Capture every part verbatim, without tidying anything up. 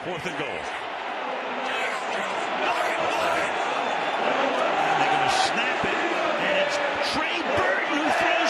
Fourth and goal. And they're going to snap it, and it's Trey Burton who throws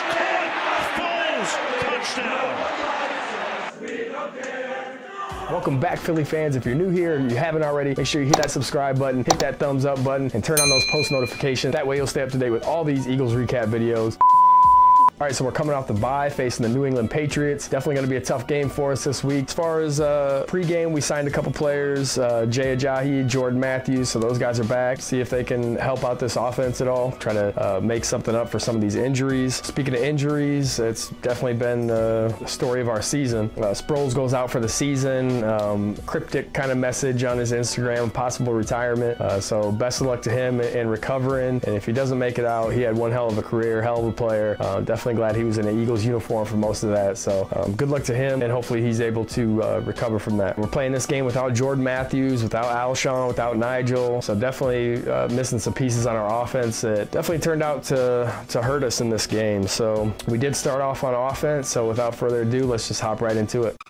caught. Foles, touchdown. Welcome back, Philly fans. If you're new here and you haven't already, make sure you hit that subscribe button, hit that thumbs up button, and turn on those post notifications. That way you'll stay up to date with all these Eagles recap videos. All right, so we're coming off the bye, facing the New England Patriots. Definitely going to be a tough game for us this week. As far as uh, pregame, we signed a couple players, uh, Jay Ajayi, Jordan Matthews, so those guys are back. See if they can help out this offense at all. Try to uh, make something up for some of these injuries. Speaking of injuries, it's definitely been uh, the story of our season. Uh, Sproles goes out for the season. Um, cryptic kind of message on his Instagram, possible retirement. Uh, so best of luck to him in recovering. And if he doesn't make it out, he had one hell of a career, hell of a player. Uh, definitely glad he was in an Eagles uniform for most of that. So um, good luck to him, and hopefully he's able to uh, recover from that. We're playing this game without Jordan Matthews, without Alshon, without Nigel. So definitely uh, missing some pieces on our offense that definitely turned out to, to hurt us in this game. So we did start off on offense. So without further ado, let's just hop right into it.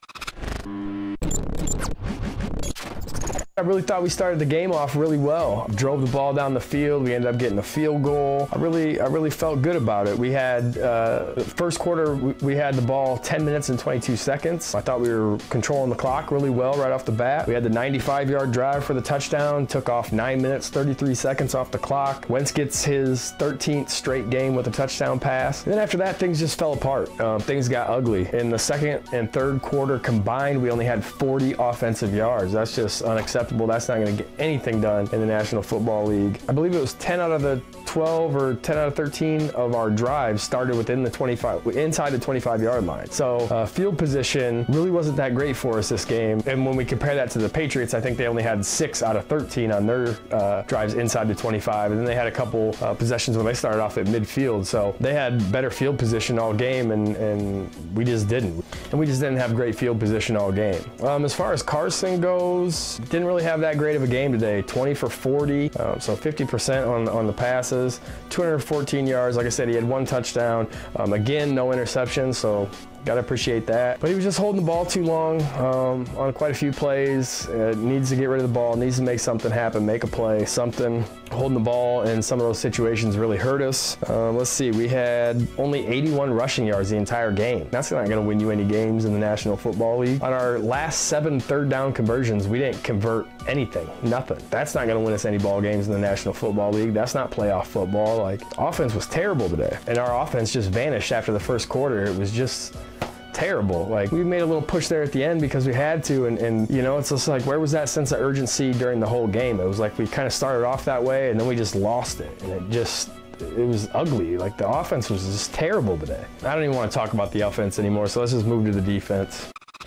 I really thought we started the game off really well. Drove the ball down the field. We ended up getting a field goal. I really, I really felt good about it. We had, uh, first quarter, we, we had the ball ten minutes and twenty-two seconds. I thought we were controlling the clock really well right off the bat. We had the ninety-five yard drive for the touchdown, took off nine minutes, thirty-three seconds off the clock. Wentz gets his thirteenth straight game with a touchdown pass. And then after that, things just fell apart. Um, things got ugly. In the second and third quarter combined, we only had forty offensive yards. That's just unacceptable. That's not going to get anything done in the National Football League. I believe it was ten out of the twelve or ten out of thirteen of our drives started within the twenty-five, inside the twenty-five yard line. So uh, field position really wasn't that great for us this game. And when we compare that to the Patriots, I think they only had six out of thirteen on their uh, drives inside the twenty-five. And then they had a couple uh, possessions when they started off at midfield. So they had better field position all game, and, and we just didn't. And we just didn't have great field position all game. Um, as far as Carson goes, didn't really have that great of a game today. twenty for forty, um, so fifty percent on, on the passes, two hundred fourteen yards. Like I said, he had one touchdown. Um, again, no interceptions, so gotta appreciate that. But he was just holding the ball too long um, on quite a few plays. Uh, needs to get rid of the ball, needs to make something happen, make a play, something. Holding the ball in some of those situations really hurt us. Uh, let's see, we had only eighty-one rushing yards the entire game. That's not gonna win you any games in the National Football League. On our last seven third down conversions, we didn't convert anything, nothing. That's not gonna win us any ball games in the National Football League. That's not playoff football. Like, offense was terrible today. And our offense just vanished after the first quarter. It was just terrible. Like, we made a little push there at the end because we had to, and, and you know, it's just like, where was that sense of urgency during the whole game? It was like we kind of started off that way, and then we just lost it, and it just, it was ugly. Like, the offense was just terrible today. I don't even want to talk about the offense anymore, so let's just move to the defense.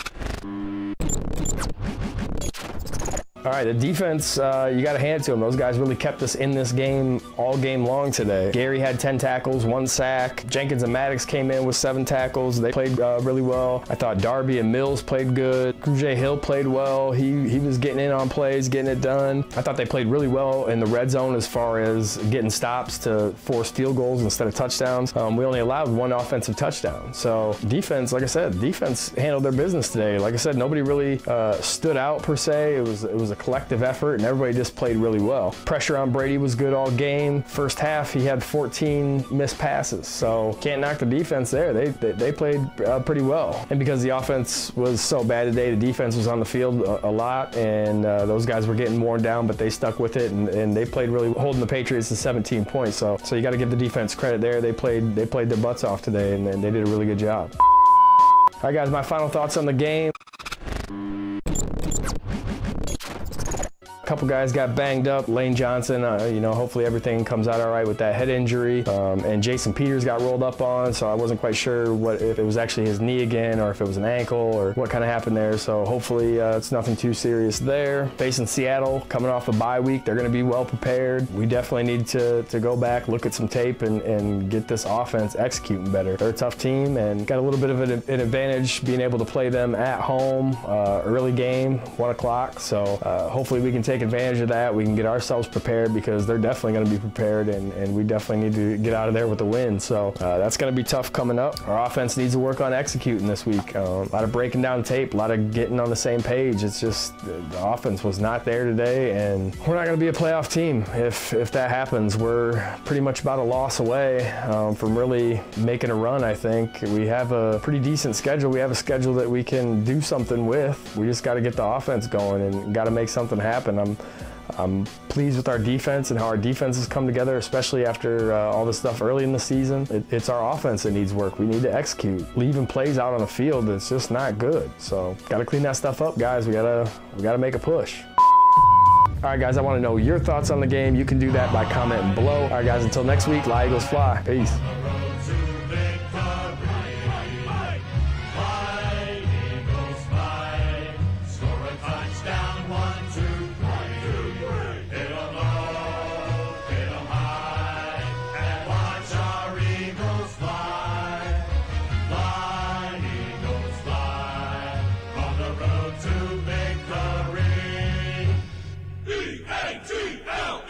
All right, the defense, uh, you got to hand it to them. Those guys really kept us in this game all game long today. Gary had ten tackles, one sack. Jenkins and Maddox came in with seven tackles. They played uh, really well. I thought Darby and Mills played good. Kruger Hill played well. He, he was getting in on plays, getting it done. I thought they played really well in the red zone as far as getting stops to force field goals instead of touchdowns. Um, we only allowed one offensive touchdown. So defense, like I said, defense handled their business today. Like I said, nobody really uh, stood out per se. It was, it was a collective effort, and everybody just played really well. Pressure on Brady was good all game. First half, he had fourteen missed passes, so can't knock the defense there. They they, they played uh, pretty well. And because the offense was so bad today, the defense was on the field a, a lot, and uh, those guys were getting worn down, but they stuck with it, and, and they played really, holding the Patriots to seventeen points. So so you got to give the defense credit there. They played they played their butts off today, and, and they did a really good job. All right, guys, my final thoughts on the game. A couple guys got banged up. Lane Johnson, uh, you know, hopefully everything comes out all right with that head injury. Um, and Jason Peters got rolled up on, so I wasn't quite sure what if it was actually his knee again or if it was an ankle or what kind of happened there. So hopefully uh, it's nothing too serious there. Facing Seattle, coming off a bye week, they're going to be well prepared. We definitely need to, to go back, look at some tape, and, and get this offense executing better. They're a tough team and got a little bit of an, an advantage being able to play them at home, uh, early game, one o'clock. So uh, hopefully we can take take advantage of that. We can get ourselves prepared because they're definitely going to be prepared, and, and we definitely need to get out of there with a win. So uh, that's going to be tough coming up. Our offense needs to work on executing this week. Uh, a lot of breaking down tape, a lot of getting on the same page. It's just the, the offense was not there today, and we're not going to be a playoff team if, if that happens. We're pretty much about a loss away um, from really making a run, I think. We have a pretty decent schedule. We have a schedule that we can do something with. We just got to get the offense going and got to make something happen. I'm, I'm pleased with our defense and how our defense has come together, especially after uh, all the stuff early in the season. It, it's our offense that needs work. We need to execute. Leaving plays out on the field that's just not good. So got to clean that stuff up, guys. We gotta, we gotta make a push. All right, guys, I want to know your thoughts on the game. You can do that by commenting below. All right, guys, until next week, Fly Eagles Fly. Peace. E A T L